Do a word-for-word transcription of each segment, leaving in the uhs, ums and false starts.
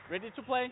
Ready to play?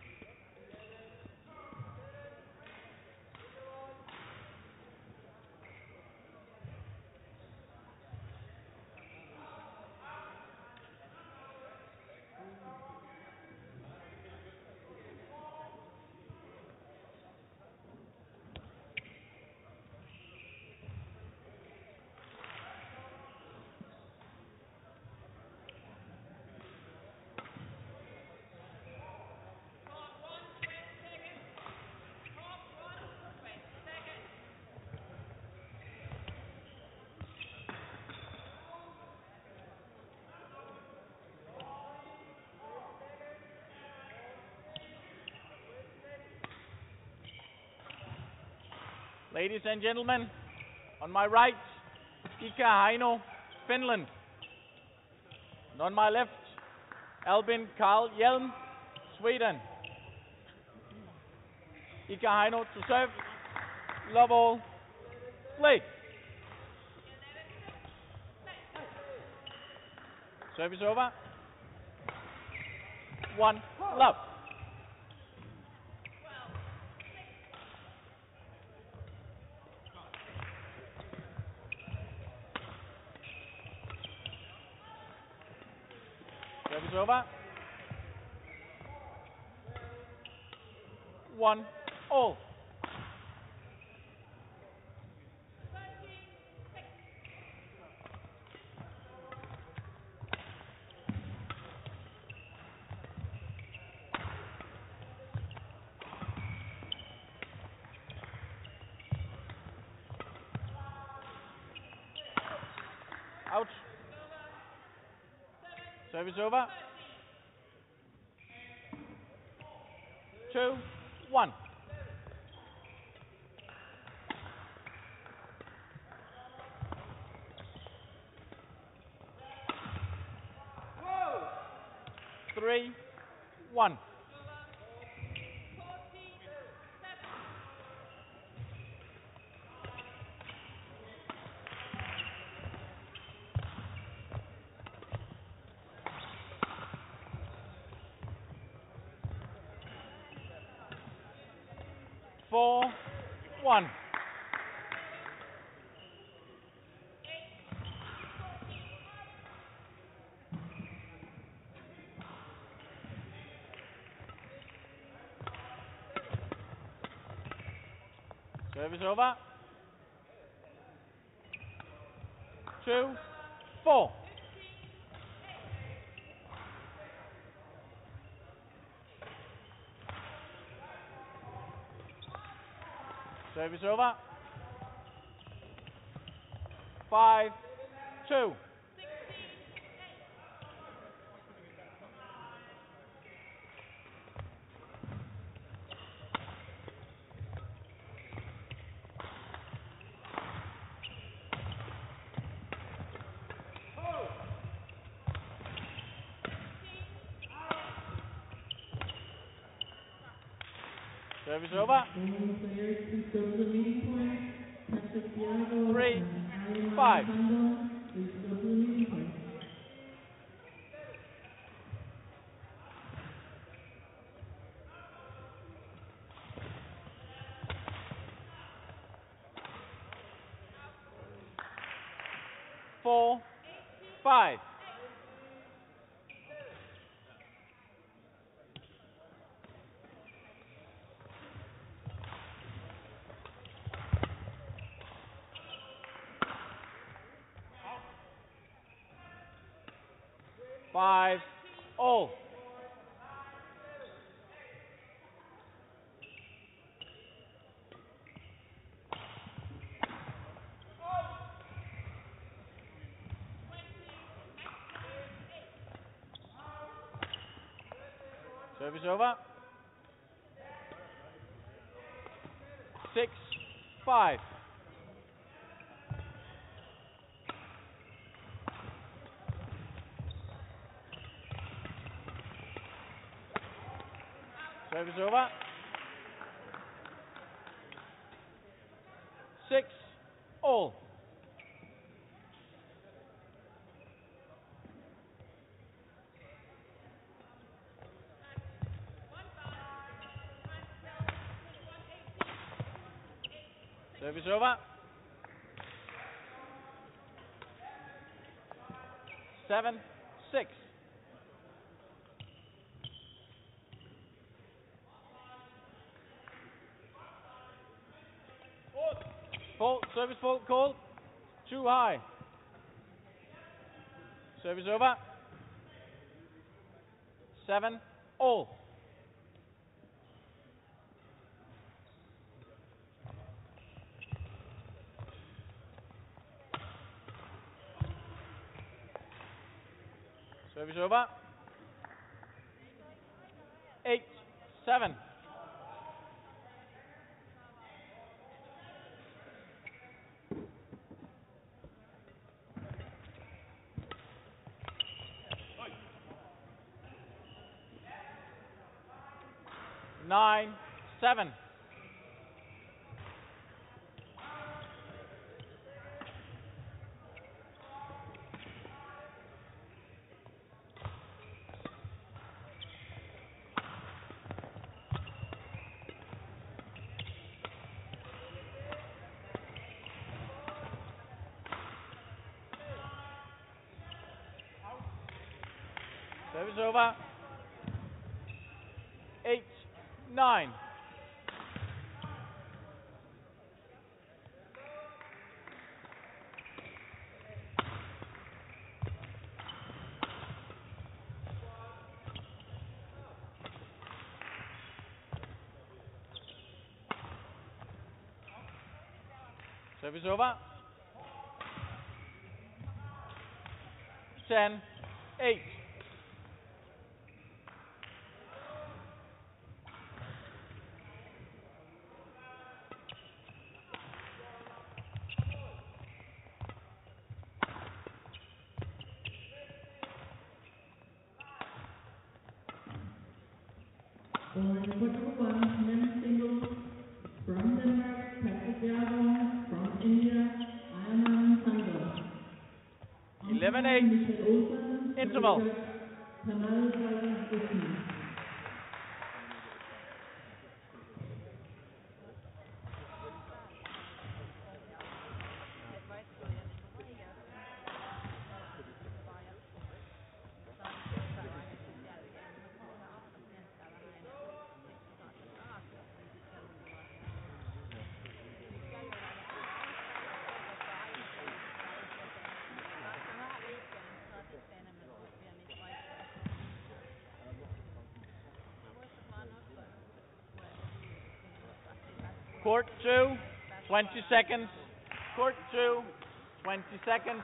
Ladies and gentlemen, on my right, Ika Heino, Finland. And on my left, Albin Karl Hjelm, Sweden. Ika Heino to serve. Love all. Play. Service over. One, love. Service over. One, all. Out. Service over. Two, one. Three, one. Four, one. Service over. Two, four. Service over. Five, two. Service over. Three, five. Four, five. Five, all. Service over. Six, five. Service over. Six, all. Service over. Seven, six. Fault, service fault call. Too high. Service over. Seven, all. Service over. Eight, seven. Nine, seven. Service over. Eight, nine. Service over. Ten, eight. On court number one, men's singles, from Denmark, Patrick Bjergård, from India, Ayman Sandor. Eleven, eight. Interval. Kamal Usman. Court two, twenty seconds. Court two, twenty seconds.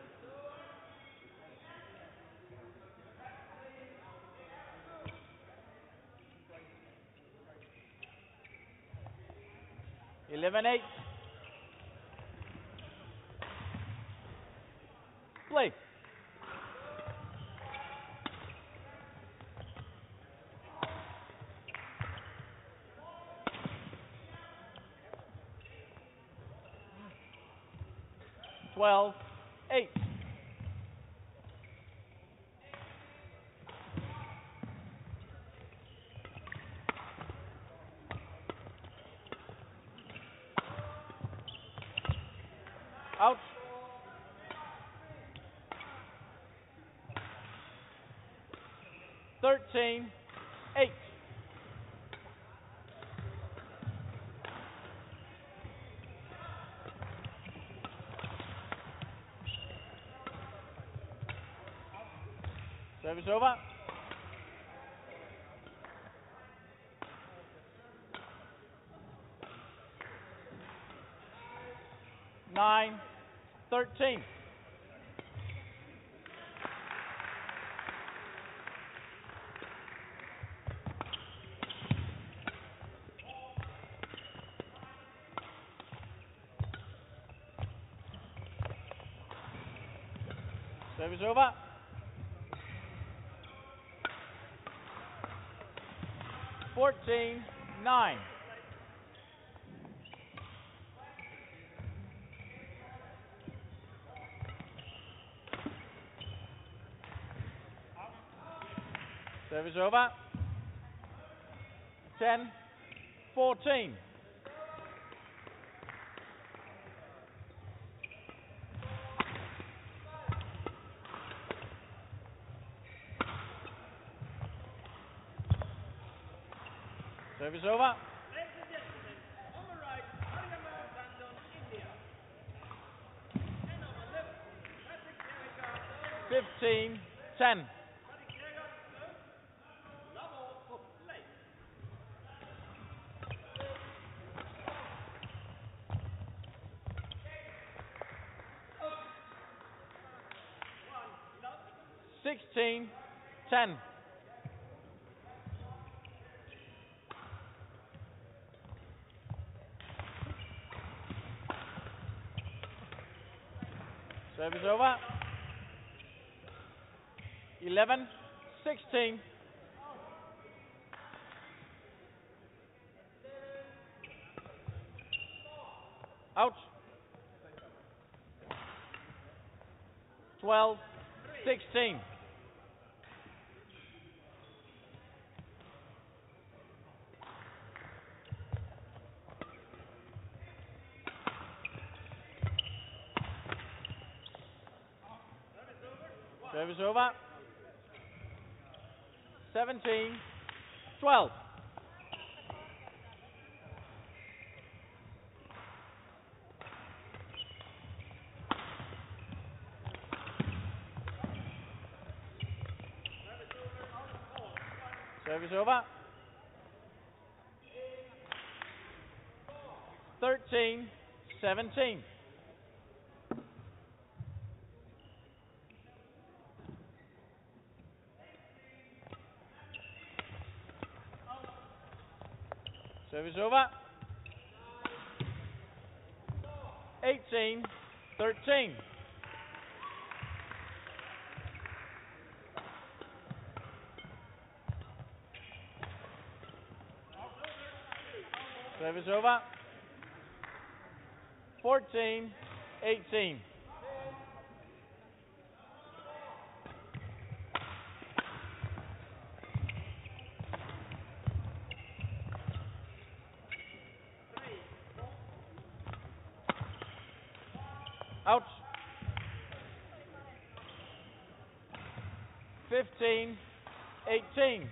Eleven, eight. Play. Twelve, eight. Out. Thirteen, eight. Service over. Nine, thirteen. Service over. Fourteen, nine. Service over. Ten, fourteen. Service over. fifteen ten. sixteen ten. Service over. eleven sixteen. Out. twelve sixteen. Service over. seventeen twelve. Service over. thirteen seventeen. Service over. eighteen thirteen. Service over. fourteen eighteen. Out. fifteen eighteen.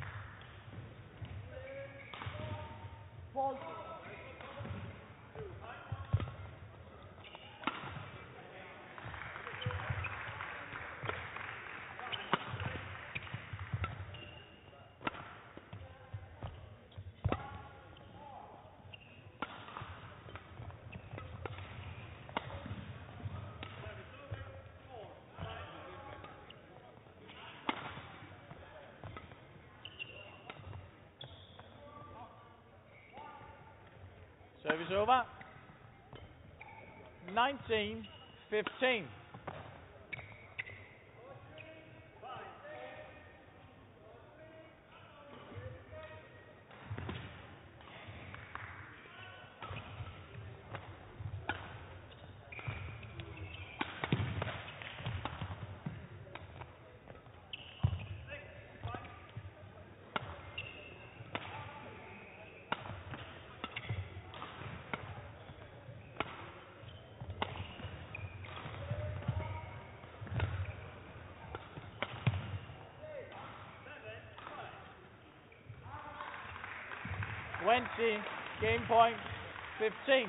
Service over. nineteen fifteen. twenty, game point, fifteen.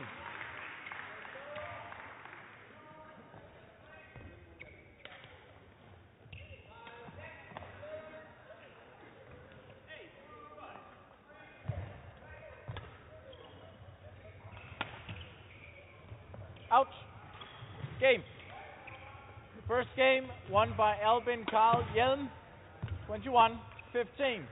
Out. Game. First game won by Albin Karl Hjelm, twenty-one fifteen.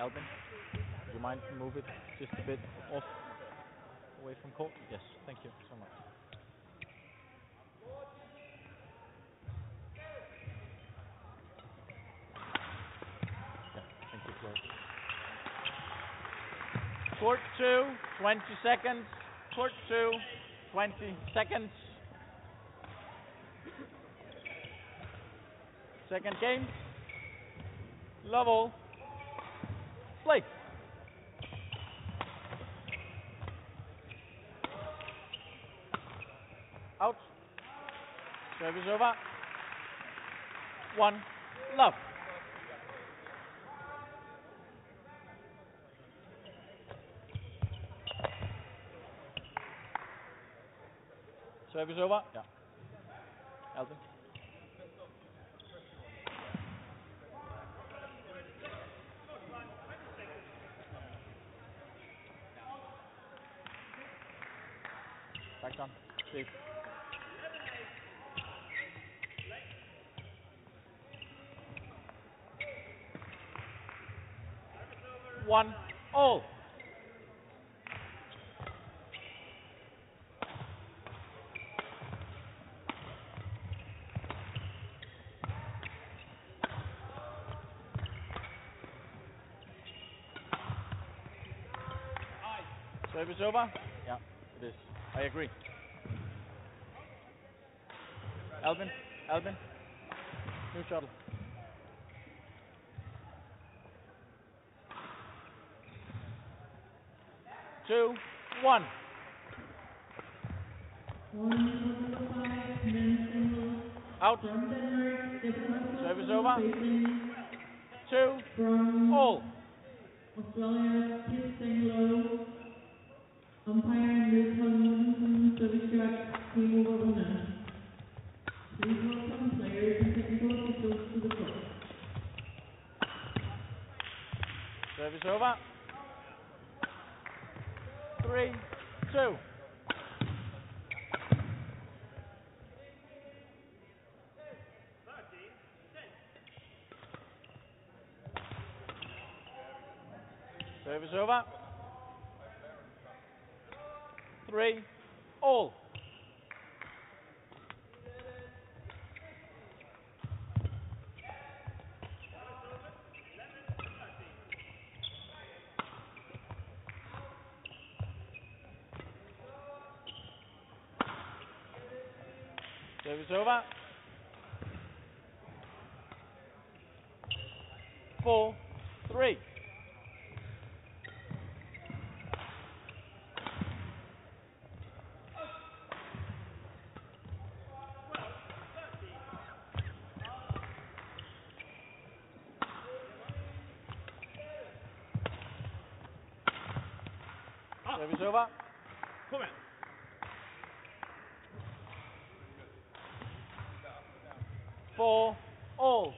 Albin, would you mind to move it just a bit off, away from court? Yes, thank you so much. Yeah, thank you, Flo. Court two, twenty seconds. Court two, twenty seconds. Second game. Love all. Play. Out. Service over. One. Love. Service over. Yeah. Albin. Back on. Steve. One. All. Service over? Yeah, it is. I agree. Albin, Albin, new shuttle. Two, one. One over five, men's singles. Out. From Denmark, Stefan Service over. facing Two, from all. Australia, Pete Singlow. Umpire Newton service shot, team over winner. Please welcome players and technical officials to the court. Service over. Three, two. Service over. Three, all. Service over. Four, three. Service over. Come in. Four, all.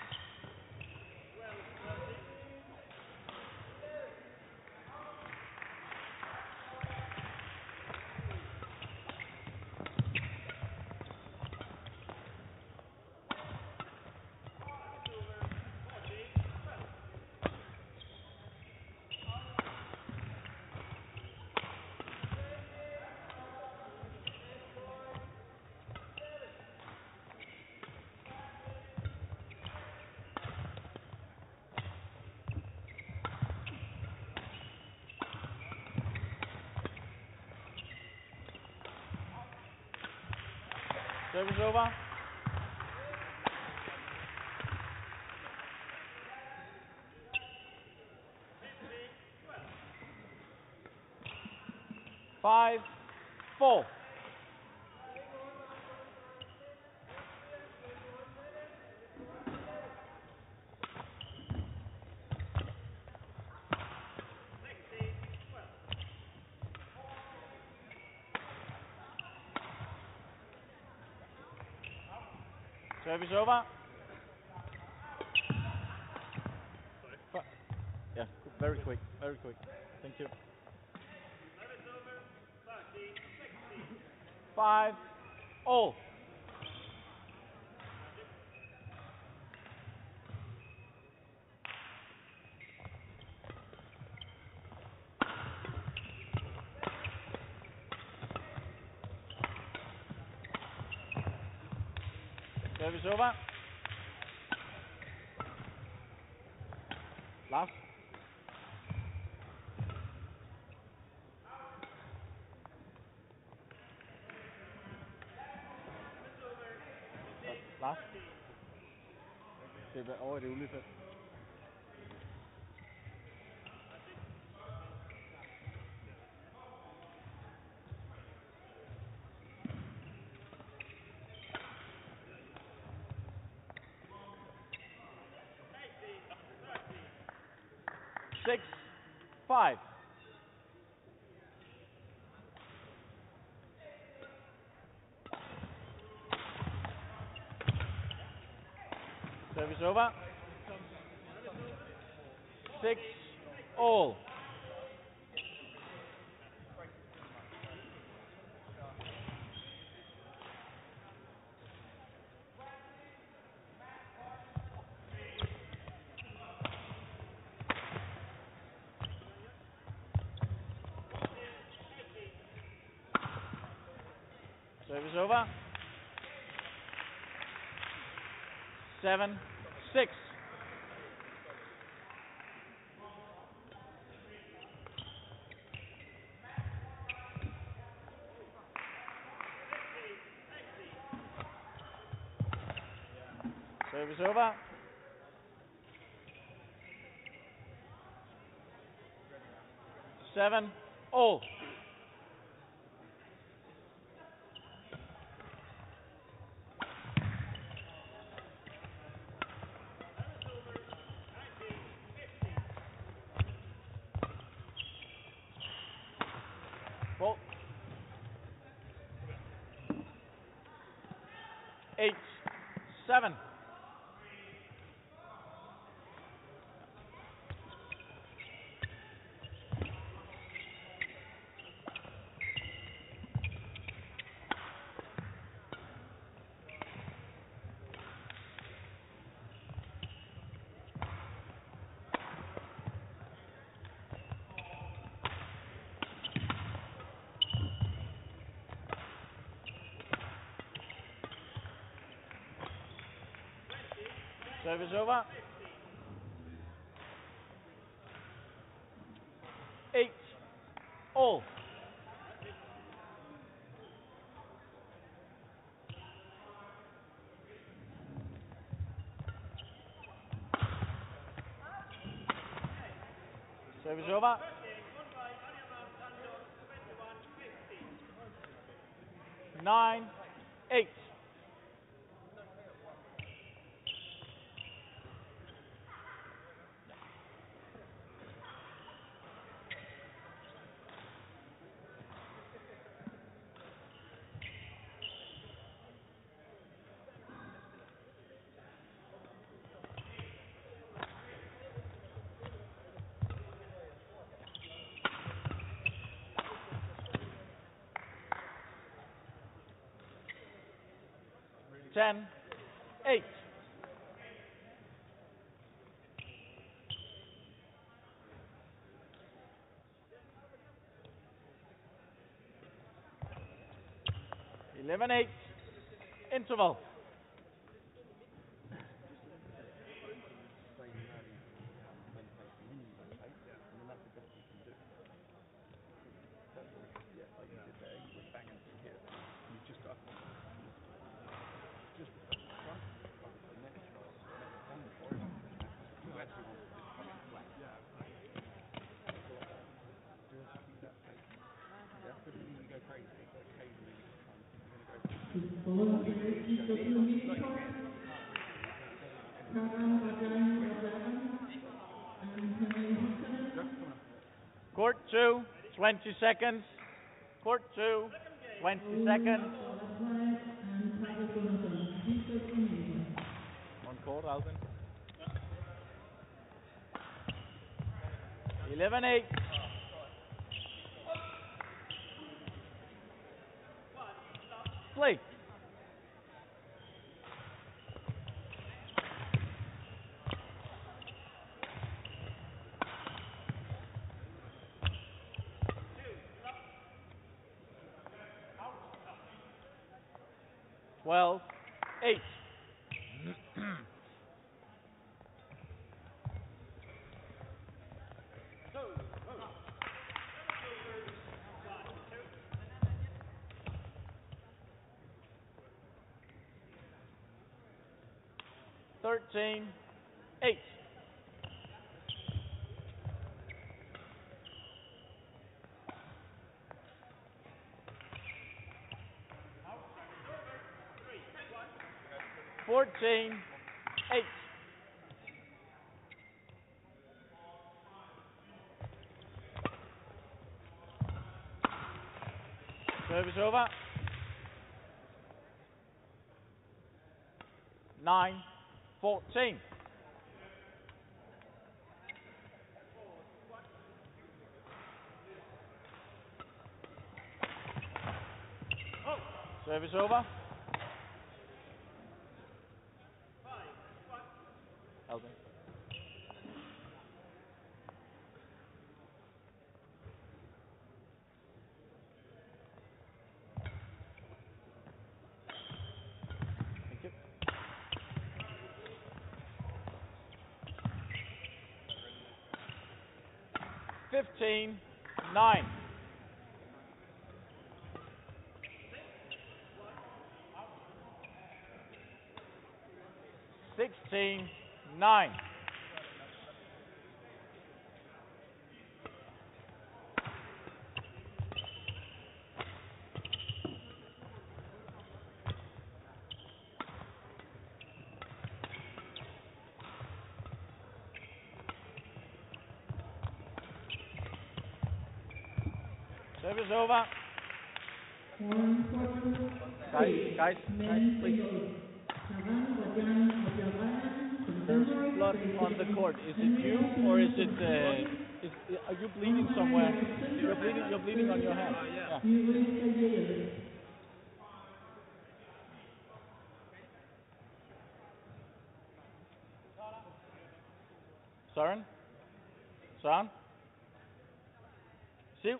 Service over. Five, four. Service over. Fi- yeah, very quick, very quick. Thank you. Five, all. Service over. Last. Last. Det er over i det ulige. Six, five. Service over. Six, all. Service over. Seven, six. Service over. Seven, all. Ball. Eight, seven. Service over. Eight, all. Service over. Nine, eight. Ten, eight. Eleven, eight. Interval. Ball players, please go to the meeting court. Karan Bajaj, Bajaj, and Henry Hudson. Court two, twenty seconds. Court two, twenty seconds. And Patrick Jonathan, please go to the meeting court. On court, Alvin. Eleven, eight. Play. Twelve, eight. Thirteen, eight. Fourteen, eight. Service over. Nine, fourteen. Service over. Elvin. Thank you. Fifteen, nine. Sixteen, nine. Service over. One quarter. Guys, three. guys, guys, Men please. singles. Taran Wajan Ajabayan from There's Denmark. blood on the court. Is it you or is it? Uh, is, are you bleeding somewhere? You're bleeding. You're bleeding on your hand. Yeah. Yeah. Søren? Søren? Siv?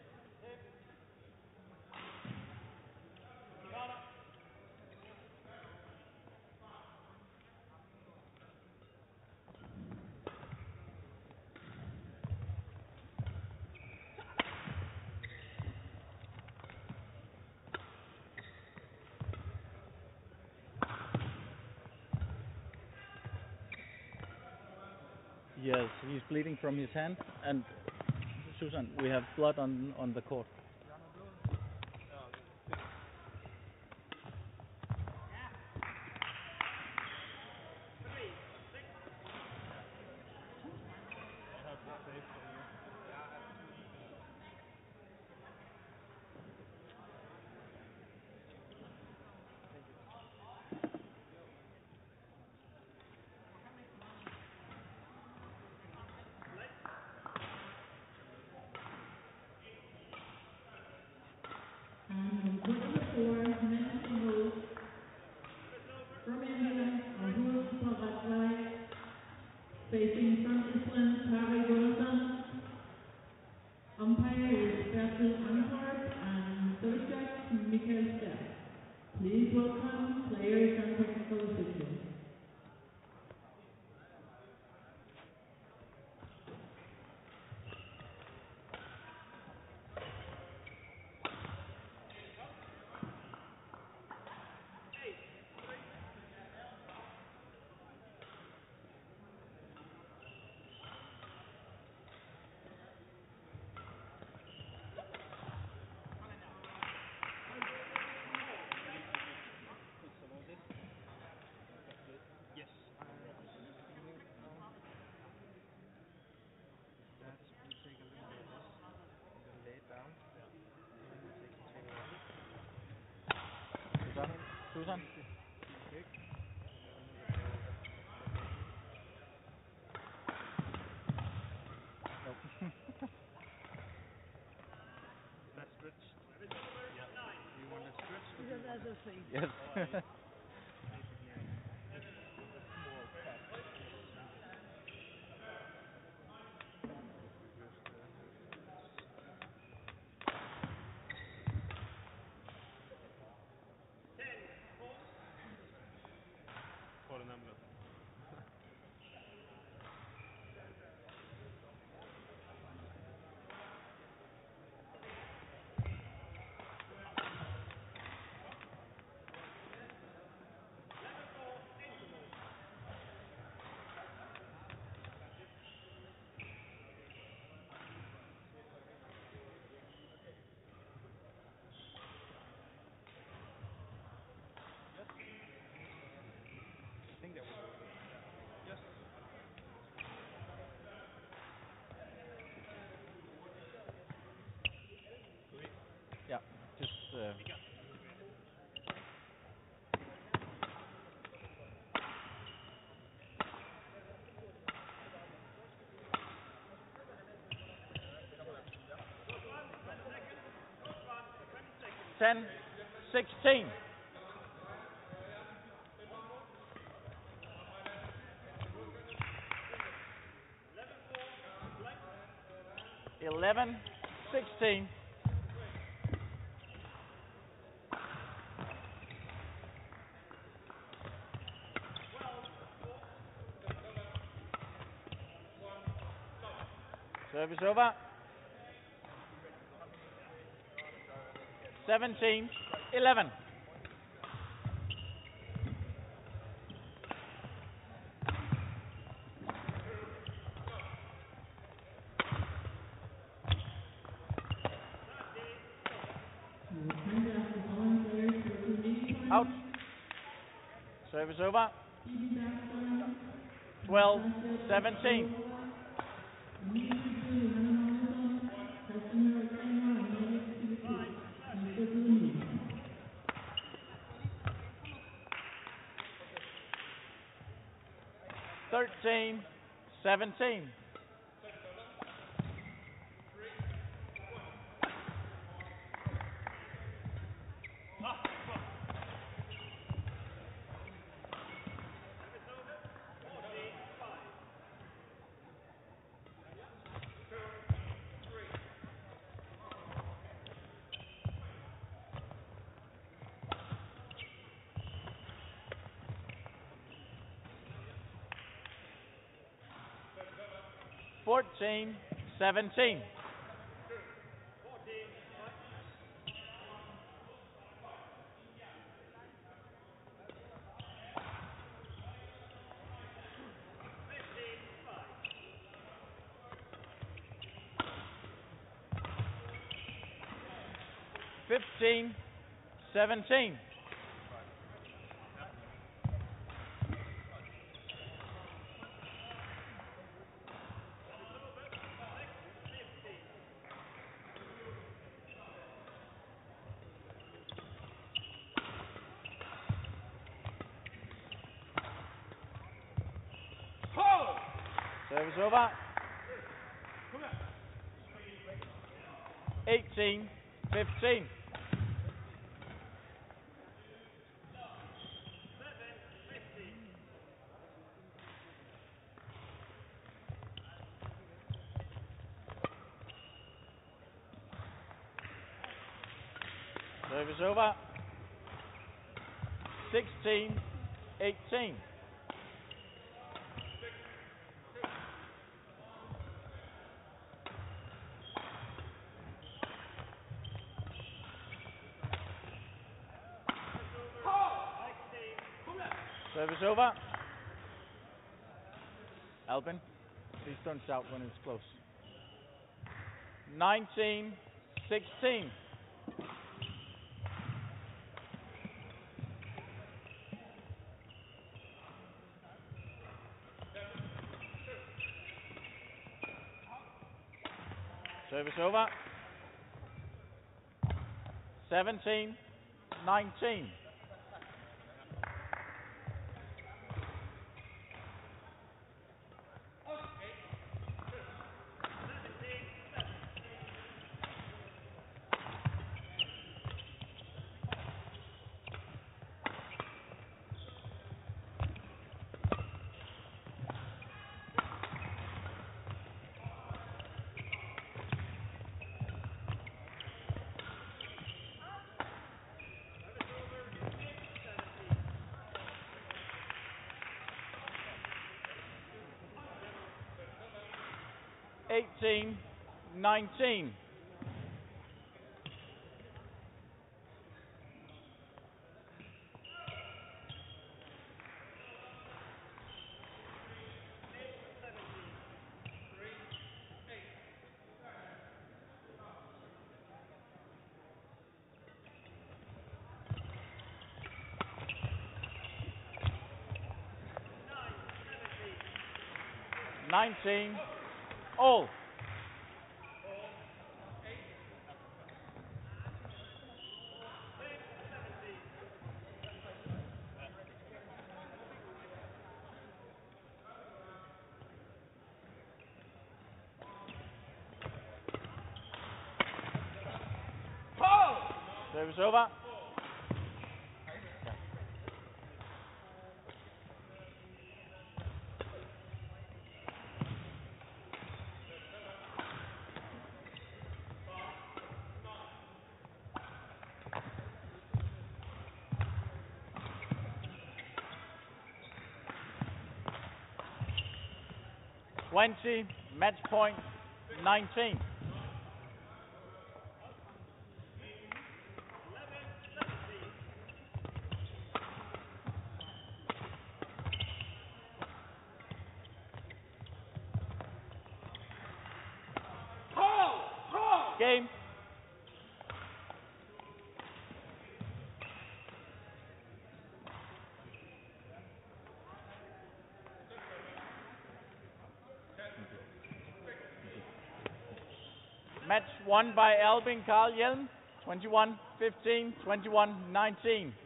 Yes, he's bleeding from his hand, and Susan, we have blood on on the court. And number four, men singles. From India, Rahul Bhagat, facing from Iceland, Kari Golason. Umpire is Bertil Anhart and third judge Mikael Steff. Please welcome players and technical assistants. Susan? Susan? That stretched. Yeah. You want to stretch? Because that's a thing. Yes. For det nämligen. I think that was yes. Yeah, just. Uh, ten, sixteen. Eleven, sixteen. Service over. Seventeen, eleven. Time's up. The following players for remaining time. Out. Service over. Phoebe Backstone. Twelve, seventeen. Immediately Blue, Hannah Malmaison. Customer Claymore and Megan Stevie. And for Blue. Thirteen, seventeen. Fourteen, seventeen. Fifteen, seventeen. Service over. Eighteen, fifteen. Service over. Sixteen, eighteen. Service over. Albin, please don't shout when it's close. Nineteen, sixteen. Service over. Seventeen, nineteen. eighteen nineteen. nineteen all. Service over. Twenty, match point, nineteen. Game. Match won by Albin Carl Hjelm, twenty-one fifteen, twenty-one nineteen.